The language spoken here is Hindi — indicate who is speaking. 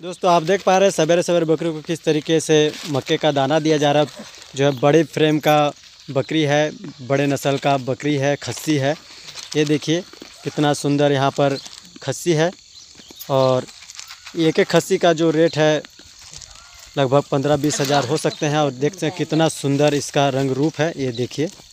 Speaker 1: दोस्तों आप देख पा रहे हैं सवेरे सवेरे बकरी को किस तरीके से मक्के का दाना दिया जा रहा है। जो है बड़े फ्रेम का बकरी है, बड़े नस्ल का बकरी है, खस्सी है। ये देखिए कितना सुंदर यहाँ पर खस्सी है और एक एक खस्सी का जो रेट है लगभग 15-20 हज़ार हो सकते हैं। और देखते हैं कितना सुंदर इसका रंग रूप है। ये देखिए।